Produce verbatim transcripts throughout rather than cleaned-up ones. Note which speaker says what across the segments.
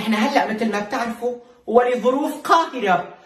Speaker 1: نحن هلا مثل ما بتعرفوا ولظروف قاهرة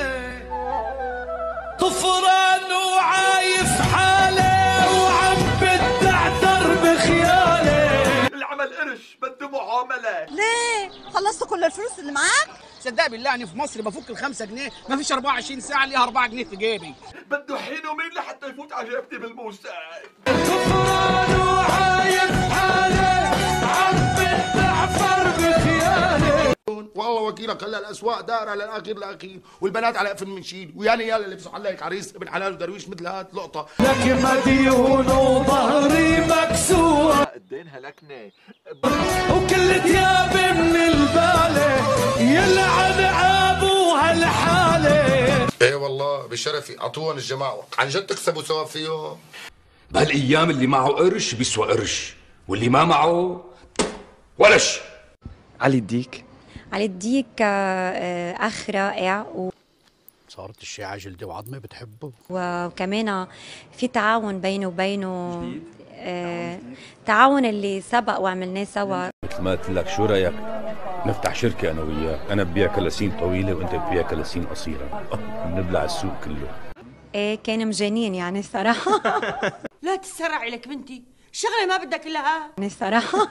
Speaker 2: طفران وعايف حاله وعم بتعتر بخياله.
Speaker 3: العمل قرش بده معاملة.
Speaker 4: ليه؟ خلصتوا كل الفلوس اللي معاك؟
Speaker 5: صدق بالله اني في مصر بفك الخمسة جنيه ما فيش أربعة وعشرين ساعة ليها أربعة جنيه في جيبي.
Speaker 3: بده حين ومين لحتى يفوت على جيبتي بالموسى.
Speaker 2: طفران وعايف حاله عم بتعتر بخياله.
Speaker 6: والله وكيلك هلا الاسواق دايره للاخر لاخير والبنات على قفل منشيل ويانا يالا لبسوا حلاق عريس ابن حلال ودرويش مثل هات لقطه.
Speaker 2: لك مديون وظهري مكسور
Speaker 3: الدين هلكني
Speaker 2: وكل ثيابي من الباله يلعن ابو هالحاله.
Speaker 6: ايه والله بشرفي اعطوهم الجماعه عن جد تكسبوا ثواب فيهم.
Speaker 7: بهالايام اللي معه قرش بيسوى قرش واللي ما معه ولا شيء.
Speaker 8: علي الديك
Speaker 4: علي الديك اخ رائع و...
Speaker 5: صارت الشيعة جلدي وعظمة بتحبه.
Speaker 4: وكمان في تعاون بينه وبينه آه... تعاون اللي سبق وعملناه سوا.
Speaker 7: مثل ما قلت لك شو رايك نفتح شركه انا وياك، انا ببيع كلاسين طويله وانت بتبيع كلاسين قصيره بنبلع السوق كله.
Speaker 4: ايه كان مجانين يعني الصراحه.
Speaker 1: لا تسرع لك بنتي، شغله ما بدك لها
Speaker 4: يعني الصراحه.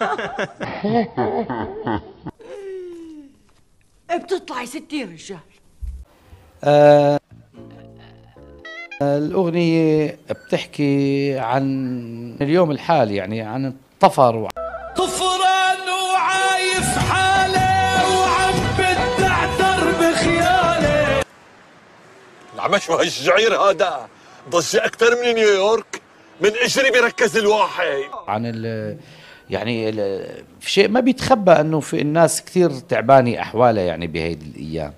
Speaker 1: بتطلعي ستين رجال.
Speaker 9: آه الأغنية بتحكي عن اليوم الحالي يعني عن الطفر و...
Speaker 2: طفران وعايف حاله وعم بتعتر بخياله.
Speaker 3: العمش وهالشعير هذا ضج أكثر من نيويورك من قشري بركز الواحد.
Speaker 9: عن ال يعني ال في شيء ما بيتخبى انه في الناس كثير تعبانه احوالها يعني بهيدي الايام.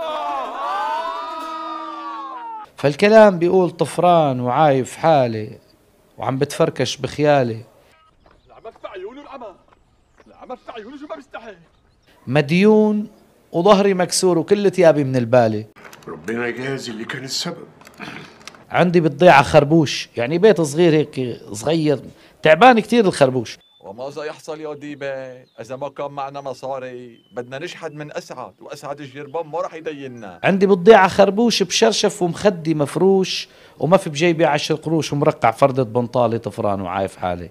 Speaker 9: فالكلام بيقول طفران وعايف حالي وعم بتفركش بخيالي.
Speaker 3: العمى في عيونه العمى، العمى في عيونه شو ما بيستحي.
Speaker 9: مديون وظهري مكسور وكل ثيابي من البالة.
Speaker 6: ربنا يجازي اللي كان السبب.
Speaker 9: عندي بالضيعة خربوش، يعني بيت صغير هيك صغير تعبان كثير الخربوش.
Speaker 3: وماذا يحصل يا ديبة إذا ما كان معنا مصاري؟ بدنا نشحد من أسعد، وأسعد الجربان ما راح يديننا.
Speaker 9: عندي بالضيعة خربوش بشرشف ومخدي مفروش وما في بجيبي عشر قروش ومرقع فردة بنطالي طفران وعايف حالي.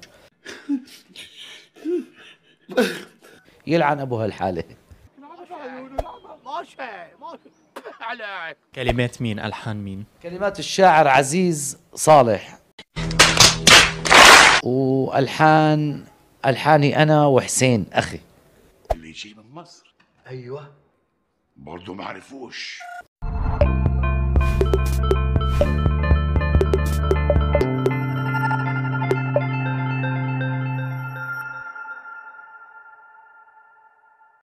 Speaker 9: يلعن أبو هالحالة.
Speaker 8: كلمات مين؟ ألحان مين؟
Speaker 9: كلمات الشاعر عزيز صالح والحان الحاني انا وحسين اخي.
Speaker 6: اللي يجي من مصر ايوه برضه ما عرفوش.